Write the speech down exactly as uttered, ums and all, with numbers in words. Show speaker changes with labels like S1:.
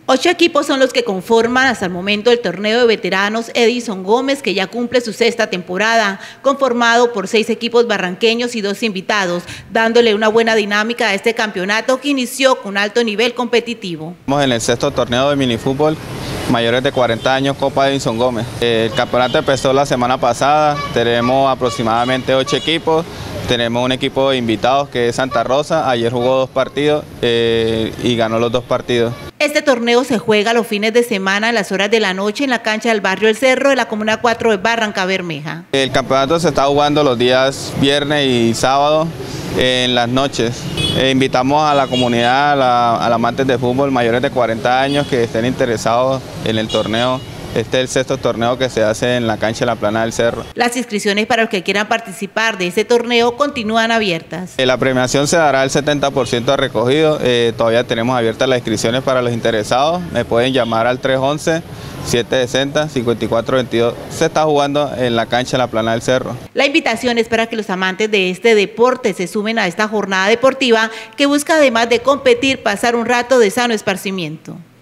S1: Ocho equipos son los que conforman hasta el momento el torneo de veteranos Edison Gómez, que ya cumple su sexta temporada, conformado por seis equipos barranqueños y dos invitados, dándole una buena dinámica a este campeonato que inició con alto nivel competitivo.
S2: Estamos en el sexto torneo de minifútbol, mayores de cuarenta años, Copa Edison Gómez. El campeonato empezó la semana pasada, tenemos aproximadamente ocho equipos. Tenemos un equipo de invitados que es Santa Rosa, ayer jugó dos partidos eh, y ganó los dos partidos.
S1: Este torneo se juega los fines de semana a las horas de la noche en la cancha del barrio El Cerro de la Comuna cuatro de Barrancabermeja.
S2: El campeonato se está jugando los días viernes y sábado en las noches. Eh, invitamos a la comunidad, a, la, a los amantes de fútbol mayores de cuarenta años que estén interesados en el torneo. Este es el sexto torneo que se hace en la cancha de la Plana del Cerro.
S1: Las inscripciones para los que quieran participar de este torneo continúan abiertas.
S2: Eh, la premiación se dará el setenta por ciento de recogido. Eh, todavía tenemos abiertas las inscripciones para los interesados. Me pueden llamar al tres once, siete sesenta, cincuenta y cuatro veintidós. Se está jugando en la cancha de la Plana del Cerro.
S1: La invitación es para que los amantes de este deporte se sumen a esta jornada deportiva que busca, además de competir, pasar un rato de sano esparcimiento.